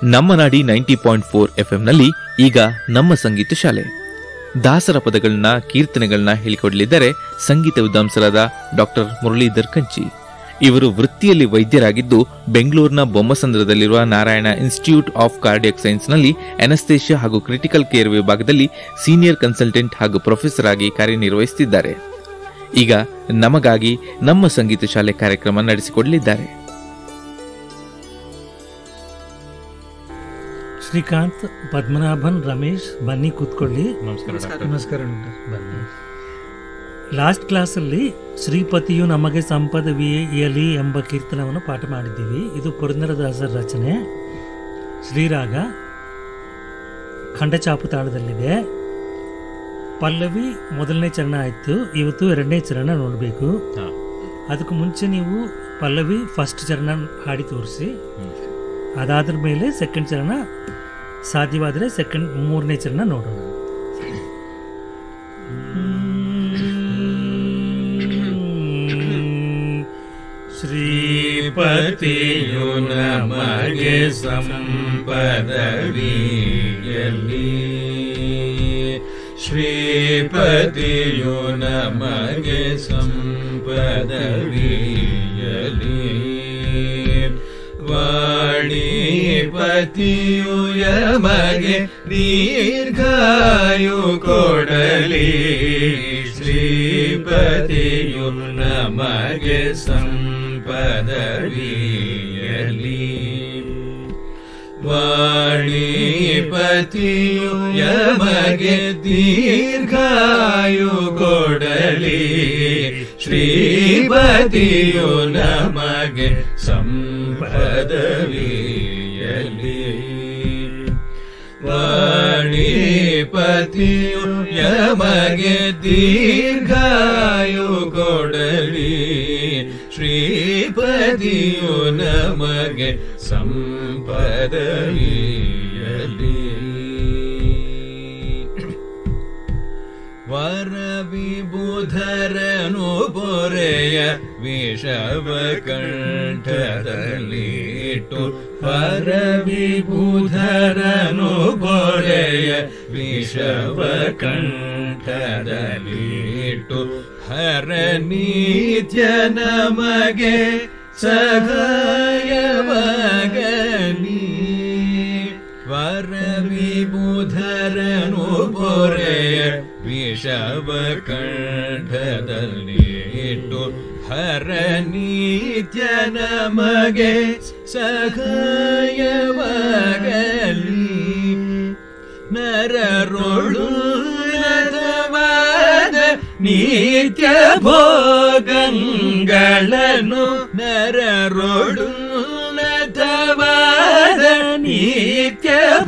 ನಮ್ಮ ನಾಡಿ 90.4 FM ಈಗ ನಮ್ಮ ಸಂಗೀತ ಶಾಲೆ. ದಾಸರ ಪದಗಳನ್ನ ಕೀರ್ತನೆಗಳನ್ನ ಹೇಳಿಕೊಡಲಿದ್ದಾರೆ ಸಂಗೀತ ವಿದ್ವಾಂಸರಾದ ಡಾಕ್ಟರ್ ಮುರಳೀಧರ್ ಕಂಚಿ. ಇವರು ವೃತ್ತಿಯಲ್ಲಿ ವೈದ್ಯರಾಗಿದ್ದು ಬೆಂಗಳೂರಿನ ಬೊಮ್ಮಸಂದ್ರದಲ್ಲಿರುವ ನಾರಾಯಣ ಇನ್ಸ್ಟಿಟ್ಯೂಟ್ ಆಫ್ ಕಾರ್ಡಿಯಾಕ್ ಸೈನ್ಸ್ನಲ್ಲಿ ಅನಸ್ತೇಷಿಯಾ ಹಾಗೂ ಕ್ರಿಟಿಕಲ್ ಕೇರ್ ವಿಭಾಗದಲ್ಲಿ ಸೀನಿಯರ್ ಕನ್ಸಲ್ಟೆಂಟ್ ಹಾಗೂ ಪ್ರೊಫೆಸರ್ ಆಗಿ ಕಾರ್ಯನಿರ್ವಹಿಸುತ್ತಿದ್ದಾರೆ. ಈಗ ನಮಗಾಗಿ ನಮ್ಮ ಸಂಗೀತ ಶಾಲೆ ಕಾರ್ಯಕ್ರಮ ನಡೆಸಿಕೊಡಲಿದ್ದಾರೆ. ಶ್ರೀಕಾಂತ್, ಪದ್ಮನಾಭನ್, ರಮೇಶ್, ಬನ್ನಿ ಕೂತ್ಕೊಳ್ಳಿ. ನಮಸ್ಕಾರ. ಬನ್ನಿ. ಲಾಸ್ಟ್ ಕ್ಲಾಸಲ್ಲಿ ಶ್ರೀಪತಿಯು ನಮಗೆ ಸಂಪದವಿಯಲಿ ಎಂಬ ಕೀರ್ತನವನ್ನು ಪಾಠ ಮಾಡಿದ್ದೀವಿ. ಇದು ಪುರಂದರದಾಸರ ರಚನೆ. ಶ್ರೀರಾಗ ಖಂಡಚಾಪು ತಾಳದಲ್ಲಿದೆ. ಪಲ್ಲವಿ ಮೊದಲನೇ ಚರಣ ಆಯಿತು. ಇವತ್ತು ಎರಡನೇ ಚರಣ ನೋಡಬೇಕು. ಅದಕ್ಕೂ ಮುಂಚೆ ನೀವು ಪಲ್ಲವಿ ಫಸ್ಟ್ ಚರಣ ಹಾಡಿ ತೋರಿಸಿ, ಅದಾದ್ರ ಮೇಲೆ ಸೆಕೆಂಡ್ ಚರಣ, ಸಾಧ್ಯವಾದರೆ ಮೂರನೇ ಚರಣ ನೋಡೋಣ. ಶ್ರೀಪತಿಯು ನಮಗೆ ಸಂಪದವಿಯಲಿ, ಶ್ರೀಪತಿಯು ನಮಗೆ ಸಂಪದವಿಯಲಿ, ವಾಣಿಪತಿಯು ಯಮಗೆ ದೀರ್ಘಾಯು ಕೊಡಲಿ, ಶ್ರೀಪತಿಯು ನಮಗೆ ಸಂಪದವಿಯಲಿ, ವಾಣಿಪತಿಯು ಯಮಗೆ ದೀರ್ಘಾಯು ಕೊಡಲಿ, ಶ್ರೀಪತಿಯು ನಮಗೆ ಸಂಪದವಿಯಲಿ, ವಾಣಿಪತಿಯು ಯಮಗೆ ದೀರ್ಘಾಯು ಕೊಡಲಿ, ಶ್ರೀಪತಿಯು ನಮಗೆ ಸಂಪದವಿಯಲಿ. ವರವಿಬುಧರನು ಪೊರೆಯ ವಿಷವ ಕಂಠದಲ್ಲಿಟ್ಟು, ವರವಿಬುಧರನು ಪೊರೆಯ ವಿಷವ ಕಂಠದಲ್ಲಿಟ್ಟು, ಹರನಿತ್ಯ ನಮಗೆ ಸಹಾಯವಾಗಲಿ, ವರವಿಬುಧರನು ಪೊರೆಯ ವಿಷವ ಕಂಠದಲ್ಲಿಟ್ಟು, ಹರನಿತ್ಯ ನಮಗೆ ಸಹಾಯವಾಗಲಿ, ನರರೊಳು ನರವಾದ ನಿತ್ಯ ಭೋಗಗಳನ್ನು, ನರರೊಳು ನತವಾದ ನಿತ್ಯ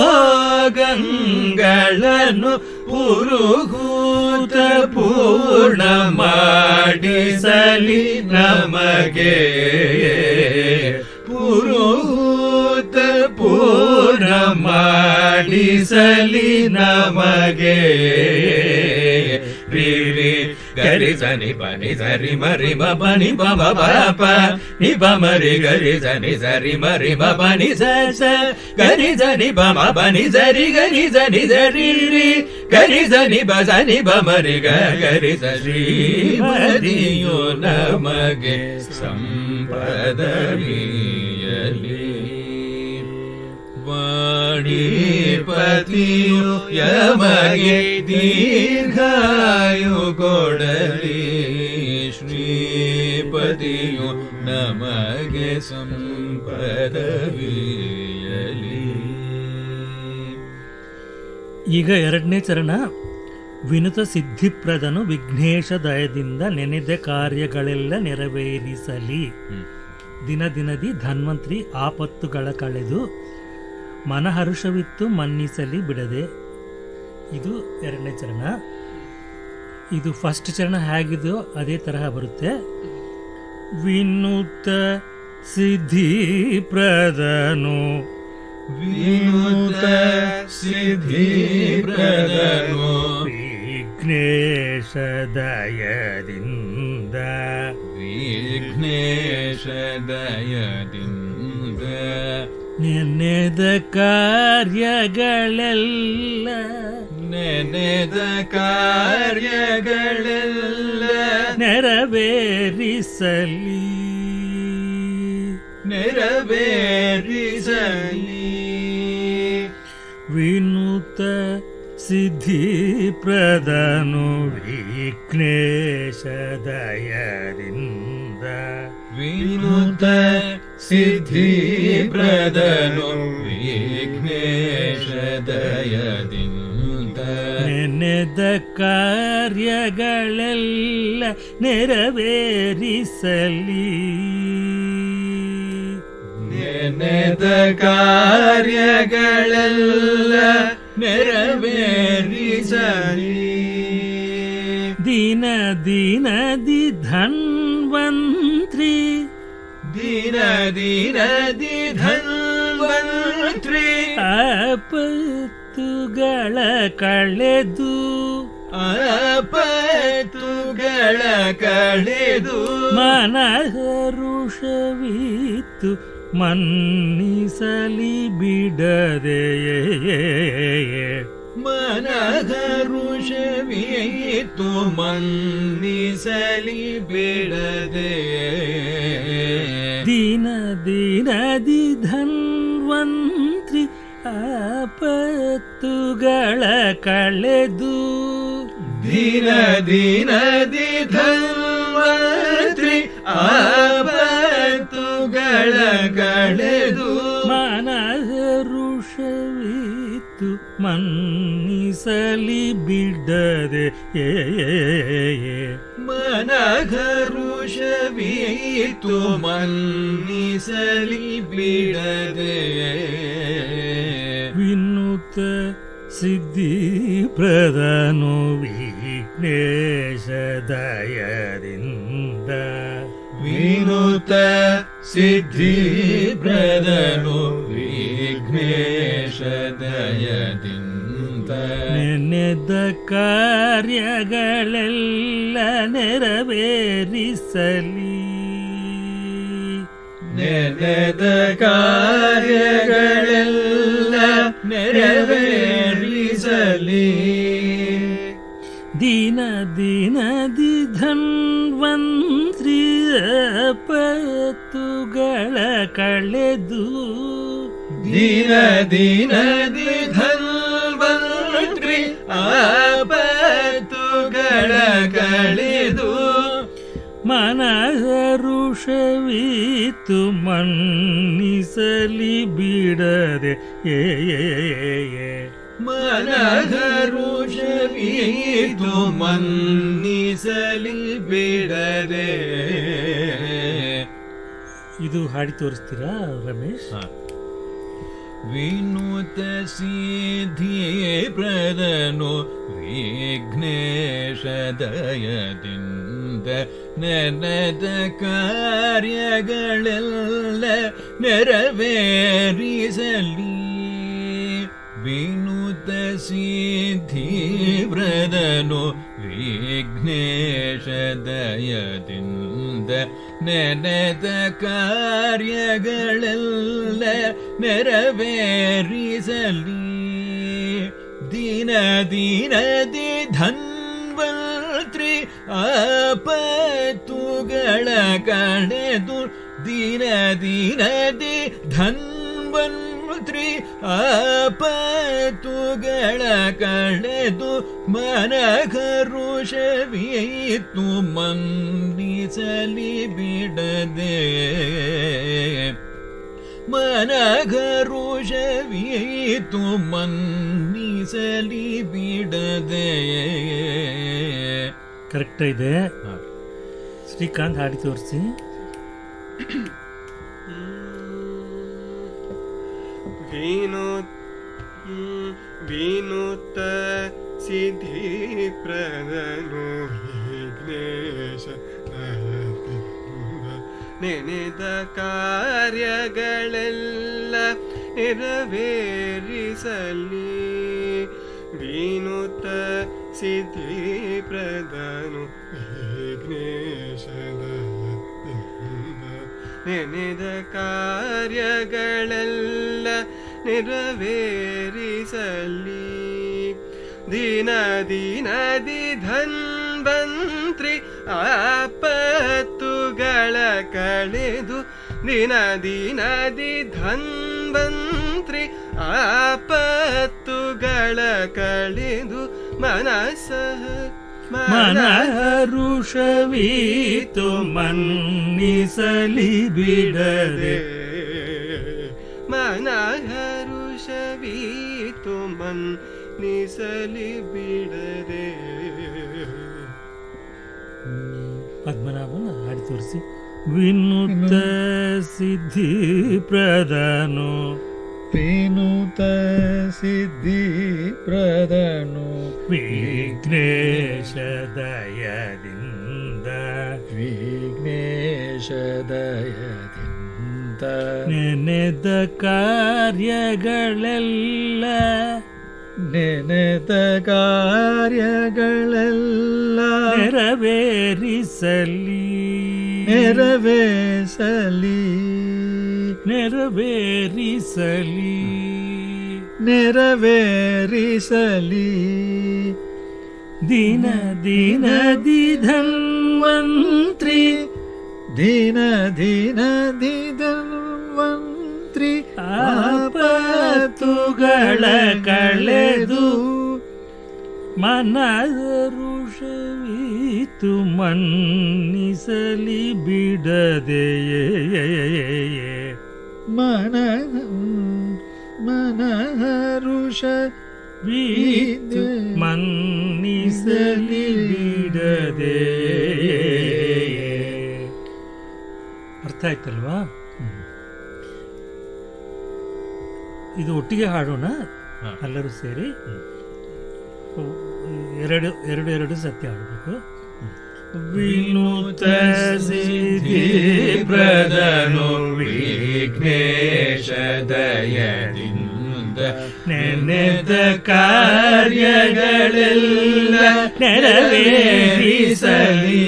ಭೋಗಗಳನ್ನು ಪುರುಹೂತ ಪೂರ್ಣ ಮಾಡಿಸಲಿ ನಮಗೆ, ಪುರುಹೂತ ಪೂರ್ಣ ಮಾಡಿಸಲಿ ನಮಗೆ. ರೀ ಗರಿ ಸನಿ ಪನಿ ಸರಿ ಮರಿ ಮ ಪನಿ ಪ ಮ ಪ ಪ ನಿ ಪ ಮರಿ ಗರಿ ಸನಿ ಸರಿ ಮರಿ ಮ ಪನಿ ಸ ಸ ಗರಿ ಸನಿ ಪ ಮ ಪನಿ ಸರಿ ಗರಿ ಸನಿ ಸರಿ ರಿ ಗರಿ ಸನಿ ಪ ಸನಿ ಪ ಮರಿ ಗ ಗರಿ ಶ್ರೀಪತಿಯು ನಮಗೆ ಸಂಪದವಿಯಲಿ, ವಾಣಿಪತಿಯು ಯಮಗೆ ದೀರ್ಘಾಯು ಕೊಡಲಿ, ಶ್ರೀಪತಿಯು ನಮಗೆ ಸಂಪದವಿಯಲಿ. ಈಗ ಎರಡನೇ ಚರಣ. ವಿನುತ ಸಿದ್ಧಿಪ್ರದನು ವಿಘ್ನೇಶ ದಯದಿಂದ ನೆನೆದ ಕಾರ್ಯಗಳೆಲ್ಲ ನೆರವೇರಿಸಲಿ, ದಿನ ದಿನದಿ ಧನ್ವಂತ್ರಿ ಆಪತ್ತುಗಳ ಕಳೆದು ಮನಹರುಷವಿತ್ತು ಮನ್ನಿಸಲಿ ಬಿಡದೆ. ಇದು ಎರಡನೇ ಚರಣ. ಇದು ಫಸ್ಟ್ ಚರಣ ಹೇಗಿದೆಯೋ ಅದೇ ತರಹ ಬರುತ್ತೆ. ವಿನುತ ಸಿದ್ಧಿಪ್ರದನು, ವಿನುತ ಸಿದ್ಧಿಪ್ರದನು ವಿಘ್ನೇಶ ದಯದಿಂದ, ವಿಘ್ನೇಶ ದಯದಿಂದ ನೆನೆದ ಕಾರ್ಯಗಳೆಲ್ಲ ನೆನೆದ ಕಾರ್ಯಗಳೆಲ್ಲ ನೆರವೇರಿಸಲಿ ನೆರವೇರಿಸಲಿ ವಿನೂತ ಸಿದ್ಧಿಪ್ರದನು ವಿಘ್ನೇಶ ದಯದಿಂದ ವಿನೂತ ಸಿದ್ಧಿಪ್ರದನು ವಿಘ್ನೇಶ ದಯದಿಂದ ನೆನೆದ ಕಾರ್ಯಗಳೆಲ್ಲ ನೆರವೇರಿಸಲಿ ನೆನೆದ ಕಾರ್ಯಗಳೆಲ್ಲ ನೆರವೇರಿಸಲಿ ದೀನ ದೀನದಿ ಧನ್ವಂತ್ರಿ ದೀನ ದೀನದಿ ಧನ್ವಂತ್ರಿ ಆಪತ್ತುಗಳ ಕಳೆದು ಆಪತ್ತುಗಳ ಕಳೆದು ಮನಹರುಷವಿತ್ತು ಮನ್ನಿಸಲಿ ಬಿಡದೆಯೇ ಮನಗರುಷವಿತ್ತು ಮನ್ನಿಸಲಿ ಬಿಡದೆ ದೀನ ದೀನದಿ ಧನ್ವಂತ್ರಿ ಆಪತ್ತುಗಳ ಕಳೆದು ದೀನ ದೀನದಿ ಧನ್ವಂತ್ರಿ ಆಪತ್ತುಗಳ ಕಳೆದು ಮನಹರುಷವಿತ್ತು ಮನ್ನಿಸಲಿ ಬಿಡದೆ ಮನಗರುಷವಿತ್ತು ಮನ್ನಿಸಲಿ ಬಿಡದೆ ವಿನೂತ ಸಿದ್ಧಿಪ್ರದನು ವಿಘ್ನೇಶ ದಯದಿಂದ ವಿನೂತ ಸಿದ್ಧಿಪ್ರದನು ವಿಘ್ನೇಶ ದಯದಿಂದ ನೆನೆದ ಕಾರ್ಯಗಳೆಲ್ಲ ನೆರವೇರಿಸಲಿ ನೆನೆದ ಕಾರ್ಯಗಳೆಲ್ಲ ನೆರವೇರಿಸಲಿ ದೀನ ದೀನದಿ ಧನ್ವಂತ್ರಿ ಆಪತ್ತುಗಳ ಕಳೆದು ದೀನ ದೀನದಿ ಧನ್ವಂತ್ರಿ ಆಪತ್ತುಗಳ ಕಳೆದು ಮನಹರುಷವಿತ್ತು ಮನ್ನಿಸಲಿ ಬಿಡದೆ ಮನಗರುಷವಿತ್ತು ಮನ್ನಿಸಲಿ ಬಿಡದೆ ಇದು ಹಾಡಿ ತೋರಿಸ್ತೀರಾ ರಮೇಶ್? ವಿನೂತ ಸಿದ್ಧಿಪ್ರದನು ವಿಘ್ನೇಶ ದಯದಿಂದ ನೆನೆದ ಕಾರ್ಯಗಳೆಲ್ಲ ನೆರವೇರಿಸಲಿ ವಿನೂತ ಸಿದ್ಧಿಪ್ರದನು ವಿಘ್ನೇಶ ದಯದಿಂದ ನೆನೆದ ಕಾರ್ಯಗಳೆಲ್ಲ ನೆರವೇರಿಸಲಿ ದೀನ ದೀನದಿ ಧನ್ವಂತ್ರಿ ಆಪತ್ತುಗಳ ಕಳೆದು ದೀನ ದೀನದಿ ಧನ್ವಂತ್ರಿ ಆಪತ್ತುಗಳ ಕಳೆದು ಮನಗರುಷವಿತ್ತು ಮನ್ನಿಸಲಿ ಬಿಡದೆ ಮನಗರುಷವಿತ್ತು ಮನ್ನಿಸಲಿ ಬಿಡದೆ ಕರೆಕ್ಟ್ ಇದೆ. ಶ್ರೀಕಾಂತ್ ಹಾಡಿ ತೋರಿಸಿ. ವಿನೂತ ಸಿದ್ಧಿಪ್ರದನು ವಿಘ್ನೇಶ ನೆನೆದ ಕಾರ್ಯಗಳೆಲ್ಲ ನೆರವೇರಿಸಲಿ ವಿನೂತ ಸಿದ್ಧಿಪ್ರದನು ವಿಘ್ನೇಶ ನೆನೆದ ಕಾರ್ಯಗಳೆಲ್ಲ ನೆರವೇರಿಸಲಿ. ದಿನ ದಿನದಿ ಧನ್ವಂತ್ರಿ ಆಪತ್ತುಗಳ ಕಳೆದು, ದಿನ ದಿನದಿ ಧನ್ವಂತ್ರಿ ಆಪತ್ತುಗಳ ಕಳೆದು, ಮನರುಷವೀತು ಮನ್ನಿಸಲಿ ಬಿಡದೆ, ಮನಹರುಷವೀತು ಮನ್ನಿಸಲಿ ಬಿಡದೆ. ಪದ್ಮನಾಭನ ಹಾಡಿ ತೋರಿಸಿ. ವಿನುತ ಸಿದ್ಧಿ ಪ್ರದನು, ವಿನುತ ಸಿದ್ಧಿ ಪ್ರದನು, ವಿಘ್ನೇಶ ದಯದಿಂದ, ವಿಘ್ನೇಶ ದಯದಿಂದ, ನೆನೆದ ಕಾರ್ಯಗಳೆಲ್ಲ, ನೆನೆದ ಕಾರ್ಯಗಳೆಲ್ಲ ನೆರವೇರಿಸಲಿ, ನೆರವೇರಿಸಲಿ, ನೆರವೇರಿಸಲಿ, ನೆರವೇರಿಸಲಿ. ದಿನ ದಿನದಿ ಧನ್ವಂತ್ರಿ, ದಿನ ದಿನದಿ ಧನ್ವಂತ್ರಿ ಆಪತ್ತುಗಳ ಕಳೆದು, ಮನರುಷವೀತು ಮನ್ನಿಸಲಿ ಬಿಡದೆಯೇ, ಮನಹರುಷವೀತು ಮನ್ನಿಸಲಿ ಬಿಡದೆಯೇ. ಅರ್ಥ ಆಯ್ತಲ್ವಾ? ಇದು ಒಟ್ಟಿಗೆ ಹಾಡೋಣ ಎಲ್ಲರೂ ಸೇರಿ. ಎರಡು ಸತ್ಯ ಹಾಡಬೇಕು. ವಿನುತ ಸಿದ್ಧಿ ಪ್ರದನು ವಿಘ್ನೇಶ ದಯದಿಂದ, ನೆನೆದ ಕಾರ್ಯಗಳೆಲ್ಲ ನೆರವೇರಿಸಲಿ.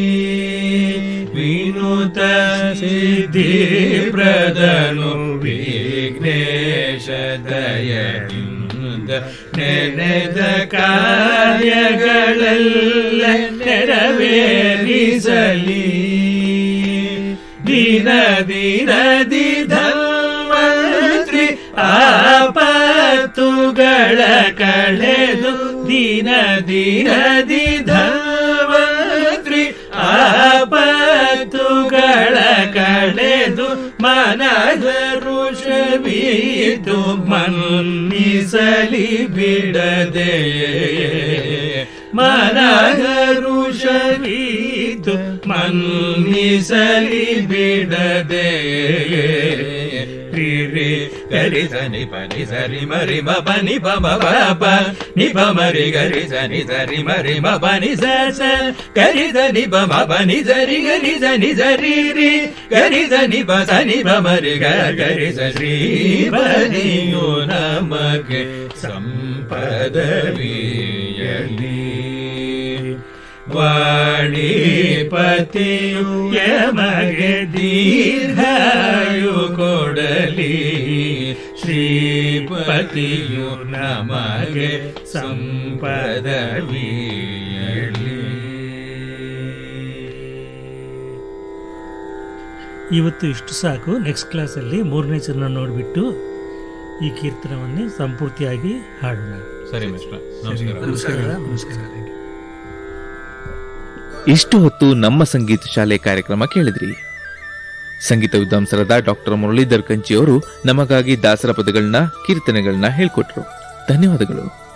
ವಿನುತ ಸಿದ್ಧಿ ಪ್ರದನು ವಿಘ್ನೇಶ ದಯದಿಂದ, ನೆನೆದ ಕಾರ್ಯಗಳೆಲ್ಲ ನೆರವೇರಿಸಲಿ. ದಿನ ದಿನದಿ ಧನ್ವಂತ್ರಿ ಆಪತ್ತುಗಳ ಕಳೆದು, ದಿನ ದಿನದಿ ಧನ್ವಂತ್ರಿ ಆಪತ್ತುಗಳ ಕಳೆದು, ಮನಹರುಷವೀತು ಮನ್ನಿಸಲಿ ಬಿಡದೆಯೇ, ಮನಹರುಷವೀತು ಮನ್ನಿಸಲಿ ಬಿಡದೆಯೇ. ರಿ ಗರಿ ಸನಿ ಪನಿ ಸರಿ ಮರಿ ಮ ಪನಿ ಪ ಮ ಪ ಪ ನಿ ಪ ಮರಿ ಗರಿ ಸನಿ ಸರಿ ಮರಿ ಮ ಪನಿ ಸ ಸ ಗರಿ ಸನಿ ಪ ಮ ಪನಿ ಸರಿ ಗರಿ ಸನಿ ಸರಿ ರಿ ಗರಿ ಸನಿ ಪ ಸನಿ ಪ ಮರಿ ಗ ಗರಿ ಸ ಶ್ರೀ ಬಲಿಯು ನಮಗೆ ಸಂಪದವಿಯಲಿ. ವಾಣಿಪತಿಯು ಯಮಗೆ ದೀರ್ಘಾಯು ಕೊಡಲಿ, ಶ್ರೀಪತಿಯು ನಮಗೆ ಸಂಪದವಿಯಲಿ. ಇವತ್ತು ಇಷ್ಟು ಸಾಕು. ನೆಕ್ಸ್ಟ್ ಕ್ಲಾಸಲ್ಲಿ 3ನೇ ಚರಣ ನೋಡಿಬಿಟ್ಟು ಈ ಕೀರ್ತನವನ್ನೇ ಸಂಪೂರ್ತಿಯಾಗಿ ಹಾಡೋಣ. ಸರಿ ಮಿಸ್ಟರ್, ನಮಸ್ಕಾರ. ನಮಸ್ಕಾರ. ನಮಸ್ಕಾರ. ಇಷ್ಟು ಹೊತ್ತು ನಮ್ಮ ಸಂಗೀತ ಶಾಲೆ ಕಾರ್ಯಕ್ರಮ ಕೇಳಿದ್ರಿ. ಸಂಗೀತ ವಿದ್ವಾಂಸರಾದ ಡಾಕ್ಟರ್ ಮುರಳೀಧರ್ ಕಂಚಿಯವರು ನಮಗಾಗಿ ದಾಸರ ಪದಗಳನ್ನ, ಕೀರ್ತನೆಗಳನ್ನ ಹೇಳ್ಕೊಟ್ರು. ಧನ್ಯವಾದಗಳು.